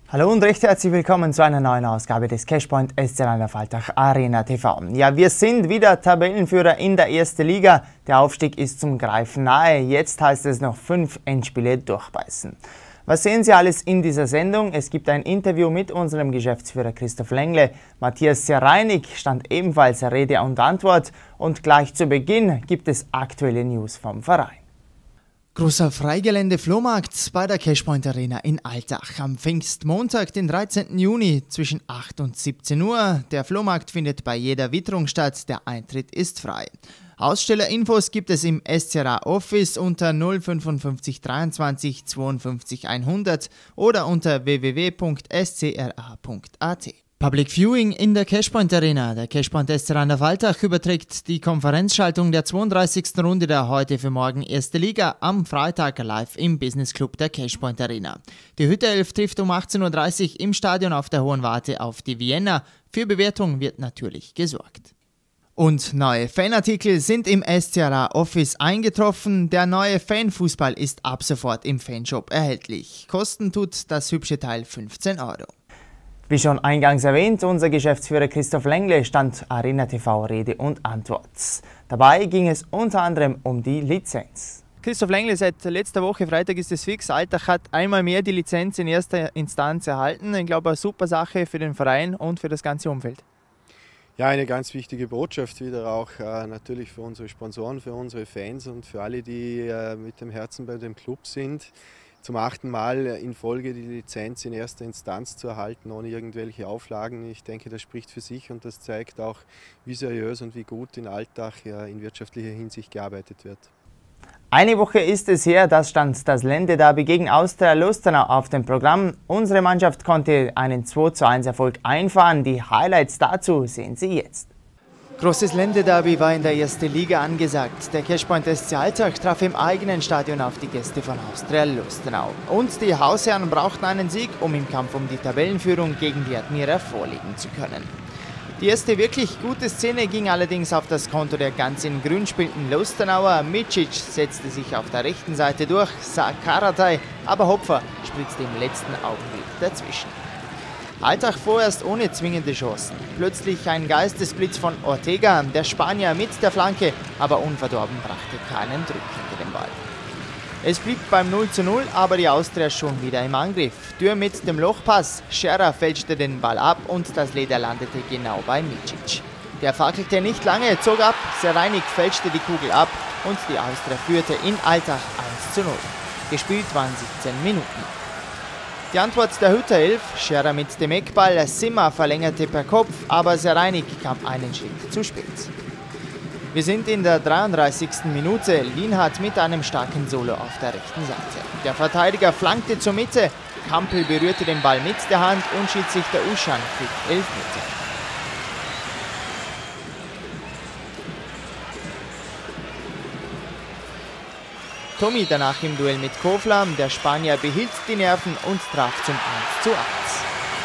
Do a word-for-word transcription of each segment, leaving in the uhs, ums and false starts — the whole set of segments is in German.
Hallo und recht herzlich willkommen zu einer neuen Ausgabe des Cashpoint S C Rheinland-Pfalz Arena T V. Ja, wir sind wieder Tabellenführer in der ersten Liga. Der Aufstieg ist zum Greifen nahe. Jetzt heißt es noch fünf Endspiele durchbeißen. Was sehen Sie alles in dieser Sendung? Es gibt ein Interview mit unserem Geschäftsführer Christoph Lengle. Matthias Sereinig stand ebenfalls Rede und Antwort. Und gleich zu Beginn gibt es aktuelle News vom Verein. Großer Freigelände-Flohmarkt bei der Cashpoint Arena in Altach am Pfingstmontag, den dreizehnten Juni zwischen acht und siebzehn Uhr. Der Flohmarkt findet bei jeder Witterung statt, der Eintritt ist frei. Ausstellerinfos gibt es im S C R A Office unter null fünfundfünfzig dreiundzwanzig zweiundfünfzig hundert oder unter w w w punkt s c r a punkt a t. Public Viewing in der Cashpoint Arena. Der Cashpoint S C Rheinland-Pfalz überträgt die Konferenzschaltung der zweiunddreißigsten Runde der heute für morgen erste Liga am Freitag live im Business Club der Cashpoint Arena. Die Hütte elf trifft um achtzehn Uhr dreißig im Stadion auf der Hohen Warte auf die Vienna. Für Bewertung wird natürlich gesorgt. Und neue Fanartikel sind im S C R A Office eingetroffen. Der neue Fanfußball ist ab sofort im Fanshop erhältlich. Kosten tut das hübsche Teil fünfzehn Euro. Wie schon eingangs erwähnt, unser Geschäftsführer Christoph Lengle stand Arena T V Rede und Antwort. Dabei ging es unter anderem um die Lizenz. Christoph Lengle, seit letzter Woche Freitag ist es fix. Altach hat einmal mehr die Lizenz in erster Instanz erhalten. Ich glaube, eine super Sache für den Verein und für das ganze Umfeld. Ja, eine ganz wichtige Botschaft wieder auch äh, natürlich für unsere Sponsoren, für unsere Fans und für alle, die äh, mit dem Herzen bei dem Club sind. Zum achten Mal in Folge die Lizenz in erster Instanz zu erhalten, ohne irgendwelche Auflagen. Ich denke, das spricht für sich und das zeigt auch, wie seriös und wie gut in Altach ja, in wirtschaftlicher Hinsicht gearbeitet wird. Eine Woche ist es her, da stand das Ländederby gegen Austria Lustenau auf dem Programm. Unsere Mannschaft konnte einen zwei zu eins Erfolg einfahren. Die Highlights dazu sehen Sie jetzt. Großes Ländederby war in der ersten Liga angesagt. Der Cashpoint S C Altach traf im eigenen Stadion auf die Gäste von Austria Lustenau. Und die Hausherren brauchten einen Sieg, um im Kampf um die Tabellenführung gegen die Admira vorlegen zu können. Die erste wirklich gute Szene ging allerdings auf das Konto der ganz in grün spielenden Lustenauer. Micic setzte sich auf der rechten Seite durch, sah Karatay, aber Hopfer spritzte im letzten Augenblick dazwischen. Altach vorerst ohne zwingende Chancen. Plötzlich ein Geistesblitz von Ortega, der Spanier mit der Flanke, aber unverdorben brachte keinen Druck hinter den Ball. Es blieb beim null zu null, aber die Austria schon wieder im Angriff. Dürr mit dem Lochpass, Scherrer fälschte den Ball ab und das Leder landete genau bei Micic. Der fackelte nicht lange, zog ab, Sereinig fälschte die Kugel ab und die Austria führte in Altach eins zu null. Gespielt waren siebzehn Minuten. Die Antwort der Hütter elf, Scherrer mit dem Eckball, Simmer verlängerte per Kopf, aber Sereinig kam einen Schritt zu spät. Wir sind in der dreiunddreißigsten Minute, Lienhardt mit einem starken Solo auf der rechten Seite. Der Verteidiger flankte zur Mitte, Kampel berührte den Ball mit der Hand und Schiedsrichter Uschan kriegt Elfmeter. Tommy danach im Duell mit Kofler, der Spanier behielt die Nerven und traf zum eins zu eins.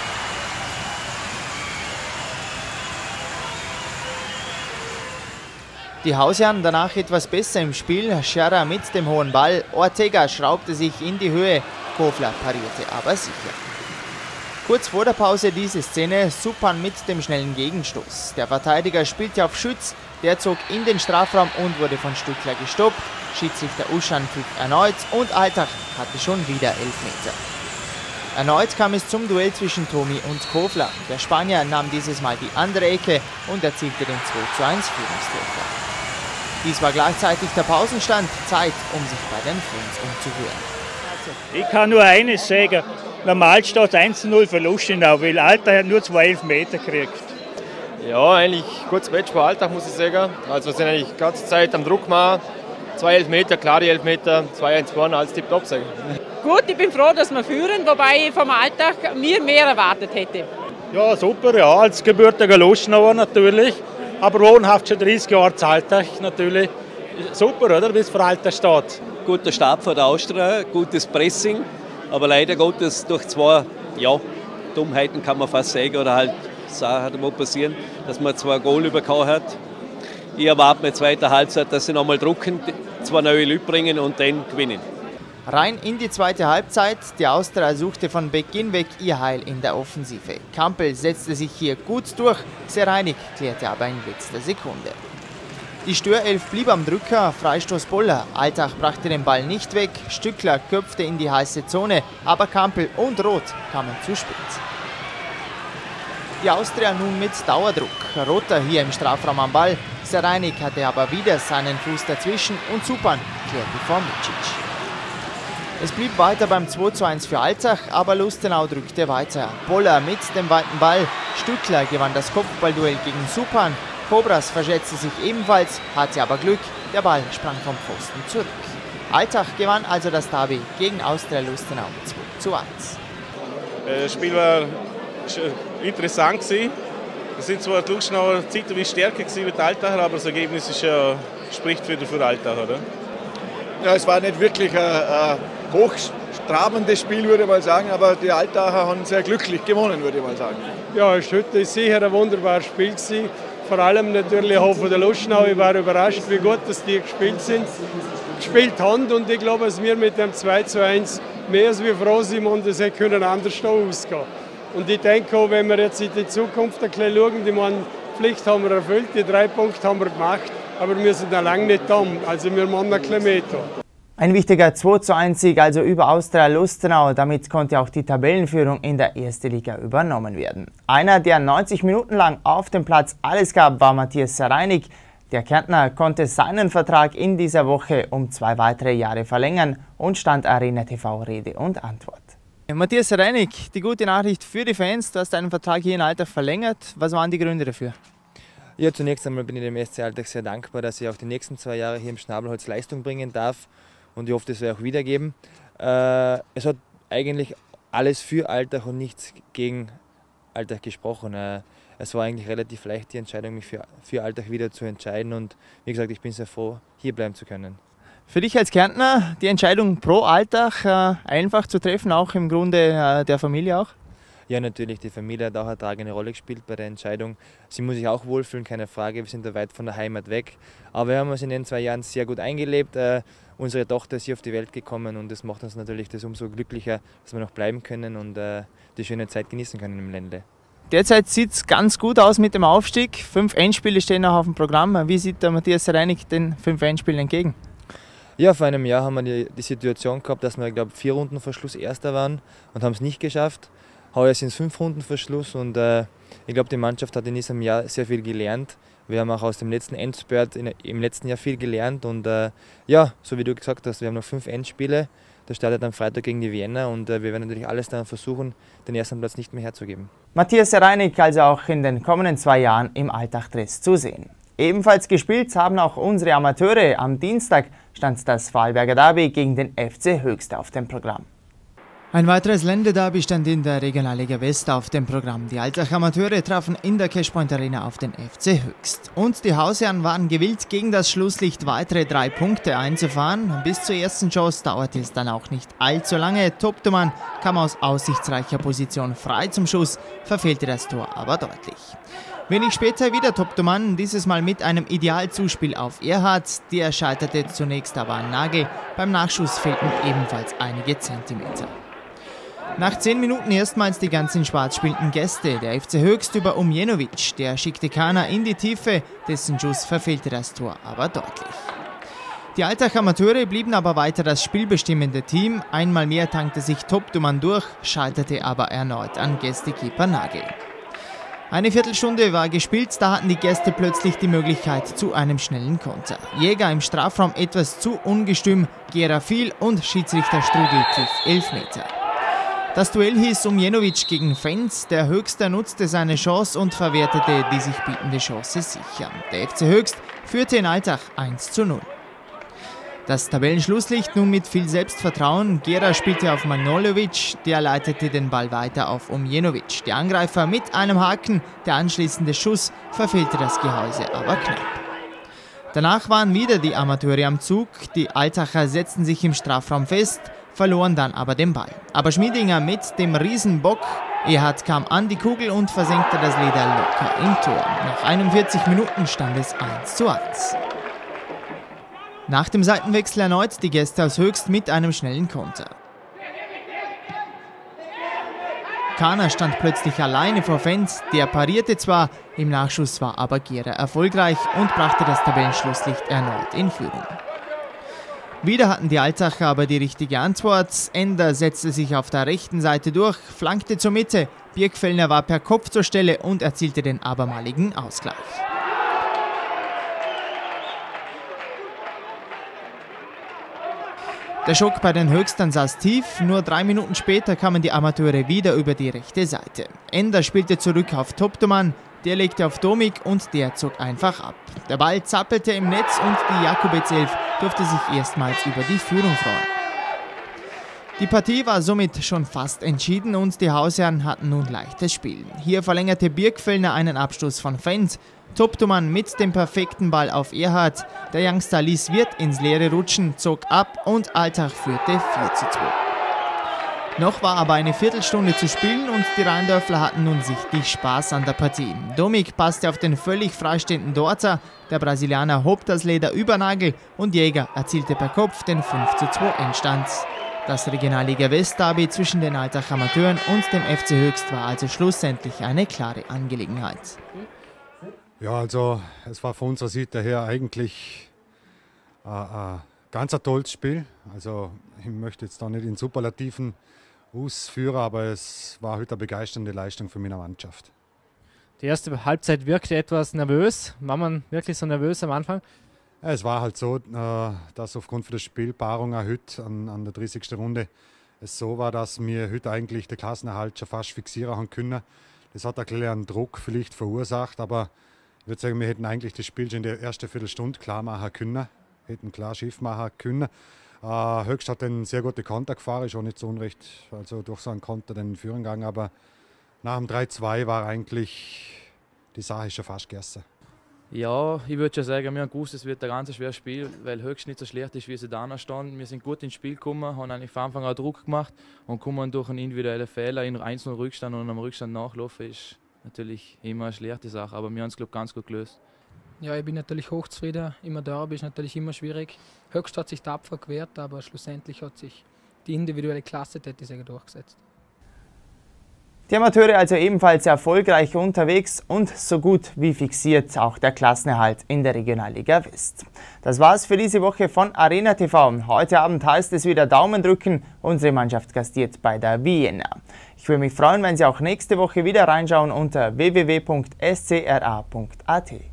Die Hausherren danach etwas besser im Spiel, Scherrer mit dem hohen Ball, Ortega schraubte sich in die Höhe, Kofler parierte aber sicher. Kurz vor der Pause diese Szene, Supan mit dem schnellen Gegenstoß. Der Verteidiger spielte auf Schütz, der zog in den Strafraum und wurde von Stückler gestoppt. Schiedsrichter Uschan pfiff erneut und Altach hatte schon wieder Elfmeter. Erneut kam es zum Duell zwischen Tomi und Kofler. Der Spanier nahm dieses Mal die andere Ecke und erzielte den zwei zu eins Führungstreffer. Dies war gleichzeitig der Pausenstand, Zeit, um sich bei den Fans umzuhören. Ich kann nur eines sagen, normal steht eins zu null für Lustenau, weil Altach hat nur zwei Elfmeter gekriegt. Ja, eigentlich gutes Match für Altach, muss ich sagen. Also wir sind eigentlich die ganze Zeit am Druck machen. Zwei Elfmeter, klare Elfmeter, zwei eins vorne, als tipptopp sagen. Gut, ich bin froh, dass wir führen, wobei ich vom Altach mir mehr erwartet hätte. Ja, super, ja, als gebürtiger Lustenauer natürlich, aber wohnhaft schon dreißig Jahre zu Altach natürlich. Super, oder, wie es für Altach steht. Guter Start von der Austria, gutes Pressing, aber leider Gottes durch zwei ja, Dummheiten kann man fast sagen, oder halt Sachen mal passieren, dass man zwei Goal bekommen hat. Ich erwarte mir in der zweiten Halbzeit, dass sie nochmal drucken, zwei neue Leute bringen und dann gewinnen. Rein in die zweite Halbzeit. Die Austria suchte von Beginn weg ihr Heil in der Offensive. Kampel setzte sich hier gut durch, Sereinik klärte aber in letzter Sekunde. Die Störelf blieb am Drücker, Freistoß Boller. Altach brachte den Ball nicht weg, Stückler köpfte in die heiße Zone, aber Kampel und Roth kamen zu spät. Die Austria nun mit Dauerdruck. Rotter hier im Strafraum am Ball. Sereinik hatte aber wieder seinen Fuß dazwischen und Supan klärte vor Micic. Es blieb weiter beim zwei zu eins für Altach, aber Lustenau drückte weiter. Boller mit dem weiten Ball. Stückler gewann das Kopfballduell gegen Supan. Kobras verschätzte sich ebenfalls, hatte aber Glück. Der Ball sprang vom Pfosten zurück. Altach gewann also das Derby gegen Austria Lustenau mit zwei zu eins. Das Spiel war interessant. Es sind zwar die Lustenauer zeitweise stärker wie die Altacher, aber das Ergebnis ist ja, spricht für die Altacher, oder? Ja, es war nicht wirklich ein, ein hochstrabendes Spiel, würde ich mal sagen, aber die Altacher haben sehr glücklich gewonnen, würde ich mal sagen. Ja, es war sicher ein wunderbares Spiel gewesen. Vor allem natürlich auch von der Lustenau. Ich war überrascht, wie gut dass die gespielt sind, gespielt haben, und ich glaube, dass wir mit dem zwei zu eins mehr als wir froh sind und es hätte anders ausgehen. Und ich denke auch, wenn wir jetzt in die Zukunft ein bisschen schauen, die meine, Pflicht haben wir erfüllt, die drei Punkte haben wir gemacht, aber wir sind noch lange nicht da, also wir machen ein bisschen mehr. Ein wichtiger zwei zu eins Sieg also über Austria Lustenau. Damit konnte auch die Tabellenführung in der ersten Liga übernommen werden. Einer, der neunzig Minuten lang auf dem Platz alles gab, war Matthias Sereinik. Der Kärntner konnte seinen Vertrag in dieser Woche um zwei weitere Jahre verlängern und stand Arena T V Rede und Antwort. Matthias Sereinik, die gute Nachricht für die Fans, du hast deinen Vertrag hier in Altach verlängert. Was waren die Gründe dafür? Ja, zunächst einmal bin ich dem S C Altach sehr dankbar, dass ich auch die nächsten zwei Jahre hier im Schnabelholz Leistung bringen darf. Und ich hoffe, das wird auch wiedergeben. Äh, es hat eigentlich alles für Altach und nichts gegen Altach gesprochen. Äh, es war eigentlich relativ leicht, die Entscheidung, mich für, für Altach wieder zu entscheiden. Und wie gesagt, ich bin sehr froh, hier bleiben zu können. Für dich als Kärntner die Entscheidung pro Altach äh, einfach zu treffen, auch im Grunde äh, der Familie auch? Ja, natürlich, die Familie hat auch eine tragende Rolle gespielt bei der Entscheidung. Sie muss sich auch wohlfühlen, keine Frage, wir sind da weit von der Heimat weg. Aber wir haben uns in den zwei Jahren sehr gut eingelebt. Äh, unsere Tochter ist hier auf die Welt gekommen und das macht uns natürlich das umso glücklicher, dass wir noch bleiben können und äh, die schöne Zeit genießen können im Ländle. Derzeit sieht es ganz gut aus mit dem Aufstieg. Fünf Endspiele stehen noch auf dem Programm. Wie sieht der Matthias Sereinik den fünf Endspielen entgegen? Ja, vor einem Jahr haben wir die, die Situation gehabt, dass wir, ich glaube, vier Runden vor Schluss Erster waren und haben es nicht geschafft. Heuer sind es fünf Runden vor Schluss und äh, ich glaube, die Mannschaft hat in diesem Jahr sehr viel gelernt. Wir haben auch aus dem letzten Endspurt in, im letzten Jahr viel gelernt und äh, ja, so wie du gesagt hast, wir haben noch fünf Endspiele. Das startet am Freitag gegen die Vienna und äh, wir werden natürlich alles daran versuchen, den ersten Platz nicht mehr herzugeben. Matthias Sereinik also auch in den kommenden zwei Jahren im Altach-Dress zu sehen. Ebenfalls gespielt haben auch unsere Amateure. Am Dienstag stand das Vorarlberger Derby gegen den F C Höchst auf dem Programm. Ein weiteres Länderderby stand in der Regionalliga West auf dem Programm. Die Altach Amateure trafen in der Cashpoint Arena auf den F C Höchst. Und die Hausherren waren gewillt, gegen das Schlusslicht weitere drei Punkte einzufahren. Bis zur ersten Chance dauerte es dann auch nicht allzu lange. Toptoman kam aus aussichtsreicher Position frei zum Schuss, verfehlte das Tor aber deutlich. Wenig später wieder Toptoman, dieses Mal mit einem Idealzuspiel auf Erhard. Der scheiterte zunächst aber an Nagel. Beim Nachschuss fehlten ebenfalls einige Zentimeter. Nach zehn Minuten erstmals die ganz in Schwarz spielenden Gäste. Der F C Höchst über Umjenovic. Der schickte Kana in die Tiefe, dessen Schuss verfehlte das Tor aber deutlich. Die Altach Amateure blieben aber weiter das spielbestimmende Team. Einmal mehr tankte sich Toptoman durch, scheiterte aber erneut an Gästekeeper Nagel. Eine Viertelstunde war gespielt, da hatten die Gäste plötzlich die Möglichkeit zu einem schnellen Konter. Jäger im Strafraum etwas zu ungestüm, Gera fiel und Schiedsrichter Strudel pfiff Elfmeter. Das Duell hieß Umjenovic gegen Fenz. Der Höchster nutzte seine Chance und verwertete die sich bietende Chance sicher. Der F C Höchst führte in Altach eins zu null. Das Tabellenschlusslicht nun mit viel Selbstvertrauen. Gera spielte auf Manojlovic, der leitete den Ball weiter auf Umjenovic. Der Angreifer mit einem Haken, der anschließende Schuss verfehlte das Gehäuse aber knapp. Danach waren wieder die Amateure am Zug. Die Altacher setzten sich im Strafraum fest, verloren dann aber den Ball. Aber Schmiedinger mit dem Riesenbock. Erhard kam an die Kugel und versenkte das Leder locker im Tor. Nach einundvierzig Minuten stand es eins zu eins. Nach dem Seitenwechsel erneut die Gäste aus Höchst mit einem schnellen Konter. Kana stand plötzlich alleine vor Fenz, der parierte zwar, im Nachschuss war aber Gera erfolgreich und brachte das Tabellenschlusslicht erneut in Führung. Wieder hatten die Altacher aber die richtige Antwort. Ender setzte sich auf der rechten Seite durch, flankte zur Mitte, Birkfellner war per Kopf zur Stelle und erzielte den abermaligen Ausgleich. Der Schock bei den Höchstern saß tief, nur drei Minuten später kamen die Amateure wieder über die rechte Seite. Ender spielte zurück auf Toptoman, der legte auf Domik und der zog einfach ab. Der Ball zappelte im Netz und die Jakubets Elf durfte sich erstmals über die Führung freuen. Die Partie war somit schon fast entschieden und die Hausherren hatten nun leichtes Spiel. Hier verlängerte Birkfellner einen Abstoß von Fenz, Toptoman mit dem perfekten Ball auf Erhard, der Youngster ließ Wirth ins Leere rutschen, zog ab und Altach führte vier zu zwei. Noch war aber eine Viertelstunde zu spielen und die Rheindörfler hatten nun sichtlich Spaß an der Partie. Domik passte auf den völlig freistehenden Dorzer, der Brasilianer hob das Leder über Nagel und Jäger erzielte per Kopf den fünf zu zwei Endstand. Das Regionalliga West Derby zwischen den Altach Amateuren und dem F C Höchst war also schlussendlich eine klare Angelegenheit. Ja, also es war von unserer Seite her eigentlich äh, ein ganz ein tolles Spiel. Also ich möchte jetzt da nicht in Superlativen ausführen, aber es war heute eine begeisternde Leistung für meine Mannschaft. Die erste Halbzeit wirkte etwas nervös. War man wirklich so nervös am Anfang? Ja, es war halt so, dass aufgrund der Spielpaarung heute an, an der dreißigsten Runde es so war, dass wir heute eigentlich den Klassenerhalt schon fast fixieren haben können. Das hat ein kleinen Druck vielleicht verursacht, aber ich würde sagen, wir hätten eigentlich das Spiel schon in der ersten Viertelstunde klar machen können, hätten klar Schiff machen können. Äh, Höchst hat einen sehr guten Konter gefahren, ist auch nicht so unrecht, also durch so einen Konter den Führung gegangen, aber nach dem drei zwei war eigentlich die Sache schon fast gegessen. Ja, ich würde schon sagen, wir haben gewusst, es wird ein ganz schweres Spiel, weil Höchst nicht so schlecht ist, wie sie da standen. Wir sind gut ins Spiel gekommen, haben eigentlich von Anfang an Druck gemacht und kommen durch einen individuellen Fehler in eins null Rückstand und am Rückstand nachlaufen ist natürlich immer eine schlechte Sache, aber wir haben es, glaube ich, ganz gut gelöst. Ja, ich bin natürlich hochzufrieden. Immer Derby ist natürlich immer schwierig. Höchst hat sich tapfer gewehrt, aber schlussendlich hat sich die individuelle Klasse tätig durchgesetzt. Die Amateure also ebenfalls erfolgreich unterwegs und so gut wie fixiert auch der Klassenerhalt in der Regionalliga West. Das war's für diese Woche von Arena T V. Heute Abend heißt es wieder Daumen drücken. Unsere Mannschaft gastiert bei der Vienna. Ich würde mich freuen, wenn Sie auch nächste Woche wieder reinschauen unter w w w punkt s c r a punkt a t.